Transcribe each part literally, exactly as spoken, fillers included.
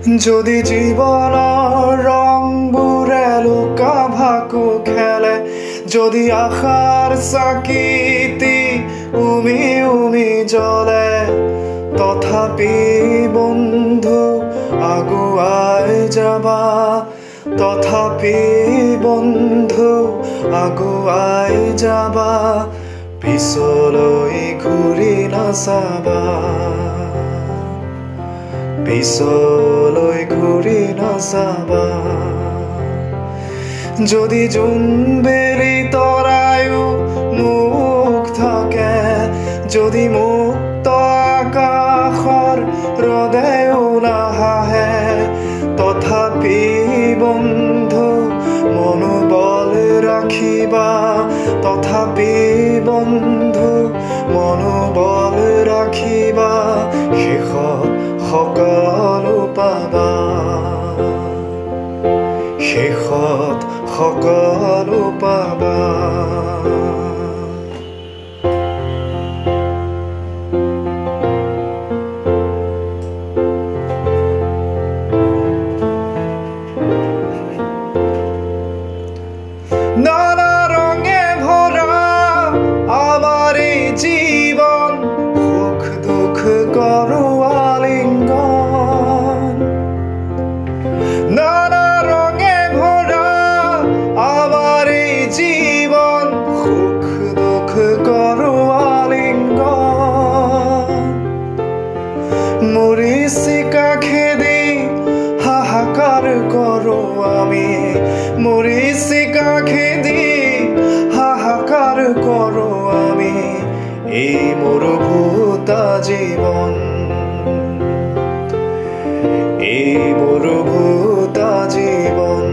যদি জীৱনৰ ৰংবোৰে লুকা ভাকু খেলে, যদি আশাৰ চাকিটি উমি উমি জ্বলে, তথাপি বন্ধু আগুৱাই যাবা, তথাপি বন্ধু আগুৱাই যাবা, পিছলৈ ঘূৰি নাচাবা, পিছলৈ ঘূৰি নাচাবা। যদি জোনবেলি তৰায়ো মুখ থাকে, যদি মুক্ত আকাশৰ ৰদেও নাহাহে, তথাপি বন্ধু মনোবল ৰাখিবা, তথাপি বন্ধু মনোবল ৰাখিবা, শেষত সকলো পাবা, শেষত সকলো পাবা। নানা রঙে ভরা আমার এই জীবন, সুখ দুঃখ করো আলিঙ্গন। নানা রঙে ভরা আমার এই জীবন, সুখ দুঃখ করো আলিঙ্গন। মরিচিকা খেদি হাহাকার করো আমি, মরিচিকা খেদি হাহাকার করো আমি, এই মরুভূতা জীবন, এই মরুভূতা জীবন।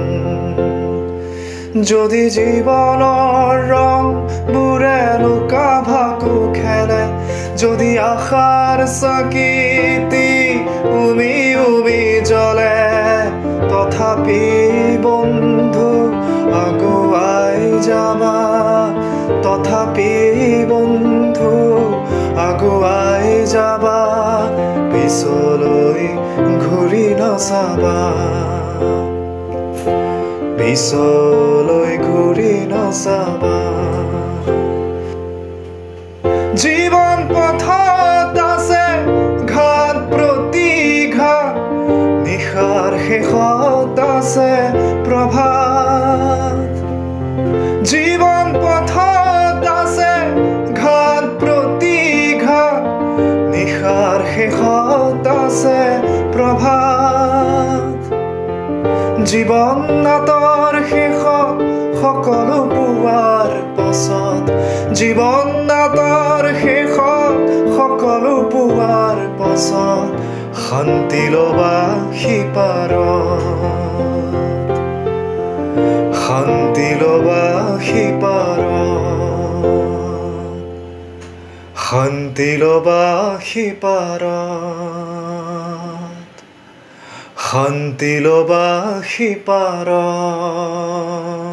যদি জীৱনৰ ৰংবোৰে লুকা ভাকু খেলে, যদি আশাৰ চাকিটি উমি উমি জ্বলে, তথাপি বন্ধু আগুৱাই যাবা, তথাপি বন্ধু আগুৱাই যাবা, পিছলৈ ঘূৰি নাচাবা, পিছলৈ ঘূৰি নাচাবা। জীৱন পথত আছে ঘাট প্ৰতিঘাত, নিশাৰ শেষত আছে প্ৰভাত। জীৱন পথত আছে ঘাট প্ৰতিঘাত, নিশাৰ শেষত আছে প্ৰভাত। জীৱন নাটৰ শেষত সকলো পোৱাৰ পাছত, জীৱন নাটৰ শেষত সকলো পোৱাৰ পাছত, শান্তি ল'বা সিপাৰত, শান্তি ল'বা সিপাৰত, শান্তি ল'বা সিপাৰত, শান্তি ল'বা সিপাৰত।